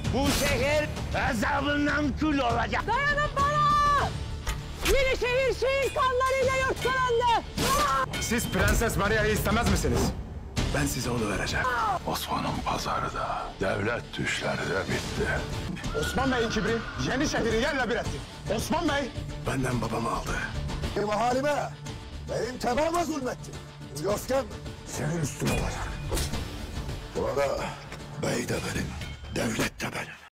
Bu şehir azabından kül olacak. Dayanın bana! Yenişehir şehir kanlarıyla yurtlandı. Siz Prenses Maria'yı istemez misiniz? Ben size onu vereceğim. Osman'ın pazarı da, devlet düşleri de bitti. Osman Bey'in kibri Yenişehir'i yerle bir etti. Osman Bey! Benden babamı aldı. Benim halime, benim tebama zulmetti. Yoskem senin üstüne olacak. Burada bey de benim, devlet de benim.